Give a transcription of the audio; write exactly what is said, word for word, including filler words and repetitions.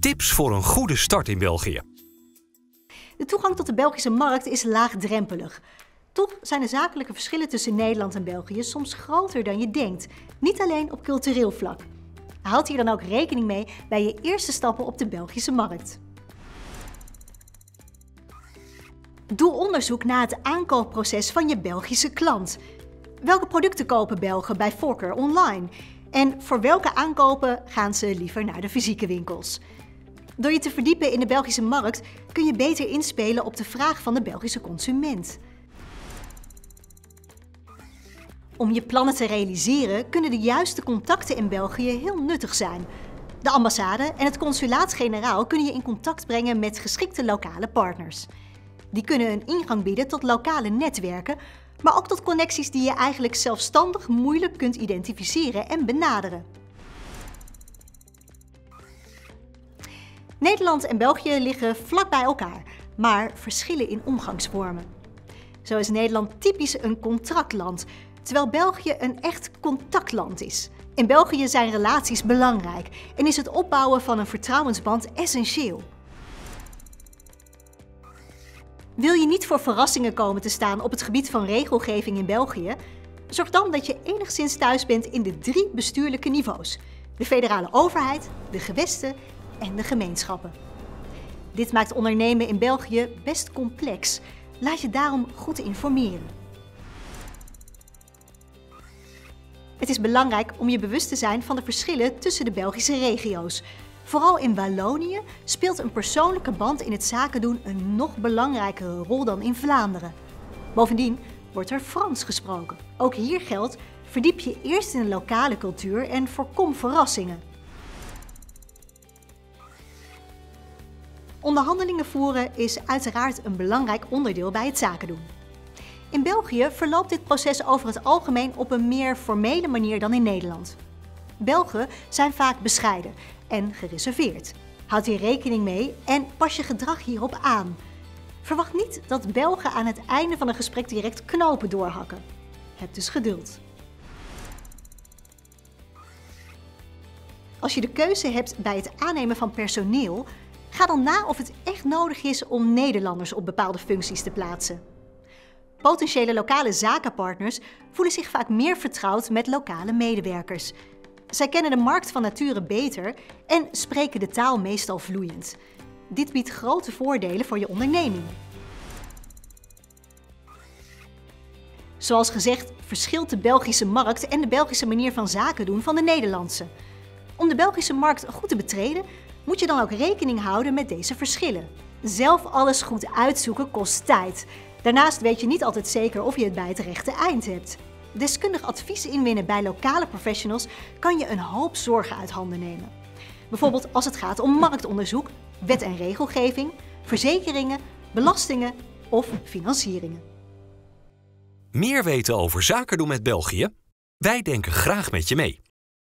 Tips voor een goede start in België. De toegang tot de Belgische markt is laagdrempelig. Toch zijn de zakelijke verschillen tussen Nederland en België soms groter dan je denkt. Niet alleen op cultureel vlak. Houd hier dan ook rekening mee bij je eerste stappen op de Belgische markt. Doe onderzoek naar het aankoopproces van je Belgische klant. Welke producten kopen Belgen bij voorkeur online? En voor welke aankopen gaan ze liever naar de fysieke winkels? Door je te verdiepen in de Belgische markt kun je beter inspelen op de vraag van de Belgische consument. Om je plannen te realiseren kunnen de juiste contacten in België heel nuttig zijn. De ambassade en het consulaat-generaal kunnen je in contact brengen met geschikte lokale partners. Die kunnen een ingang bieden tot lokale netwerken, maar ook tot connecties die je eigenlijk zelfstandig moeilijk kunt identificeren en benaderen. Nederland en België liggen vlak bij elkaar, maar verschillen in omgangsvormen. Zo is Nederland typisch een contractland, terwijl België een echt contactland is. In België zijn relaties belangrijk en is het opbouwen van een vertrouwensband essentieel. Wil je niet voor verrassingen komen te staan op het gebied van regelgeving in België? Zorg dan dat je enigszins thuis bent in de drie bestuurlijke niveaus: de federale overheid, de gewesten en de gemeenschappen. Dit maakt ondernemen in België best complex. Laat je daarom goed informeren. Het is belangrijk om je bewust te zijn van de verschillen tussen de Belgische regio's. Vooral in Wallonië speelt een persoonlijke band in het zakendoen een nog belangrijkere rol dan in Vlaanderen. Bovendien wordt er Frans gesproken. Ook hier geldt, verdiep je eerst in de lokale cultuur en voorkom verrassingen. Onderhandelingen voeren is uiteraard een belangrijk onderdeel bij het zakendoen. In België verloopt dit proces over het algemeen op een meer formele manier dan in Nederland. Belgen zijn vaak bescheiden en gereserveerd. Houd hier rekening mee en pas je gedrag hierop aan. Verwacht niet dat Belgen aan het einde van een gesprek direct knopen doorhakken. Heb dus geduld. Als je de keuze hebt bij het aannemen van personeel, ga dan na of het echt nodig is om Nederlanders op bepaalde functies te plaatsen. Potentiële lokale zakenpartners voelen zich vaak meer vertrouwd met lokale medewerkers. Zij kennen de markt van nature beter en spreken de taal meestal vloeiend. Dit biedt grote voordelen voor je onderneming. Zoals gezegd verschilt de Belgische markt en de Belgische manier van zaken doen van de Nederlandse. Om de Belgische markt goed te betreden, moet je dan ook rekening houden met deze verschillen. Zelf alles goed uitzoeken kost tijd. Daarnaast weet je niet altijd zeker of je het bij het rechte eind hebt. Deskundig advies inwinnen bij lokale professionals kan je een hoop zorgen uit handen nemen. Bijvoorbeeld als het gaat om marktonderzoek, wet en regelgeving, verzekeringen, belastingen of financieringen. Meer weten over zaken doen met België? Wij denken graag met je mee.